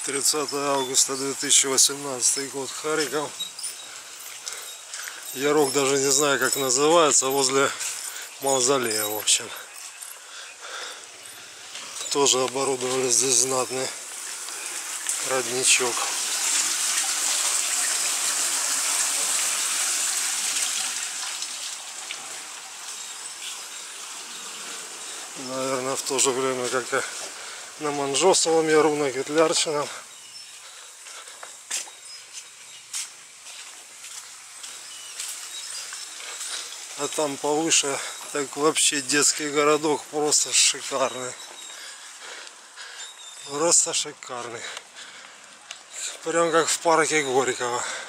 30 августа 2018 год, Харьков. Ярок даже не знаю как называется, возле мавзолея, в общем. Тоже оборудовали здесь знатный родничок. Наверное, в то же время, как и на Манжосовом яру, на Кетлярчином. А там повыше, так вообще детский городок просто шикарный. Просто шикарный. Прям как в парке Горького.